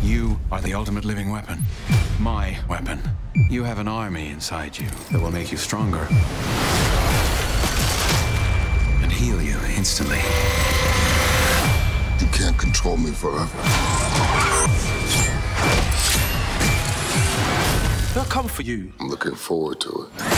You are the ultimate living weapon. My weapon. You have an army inside you that will make you stronger and heal you instantly. You can't control me forever. They'll come for you. I'm looking forward to it.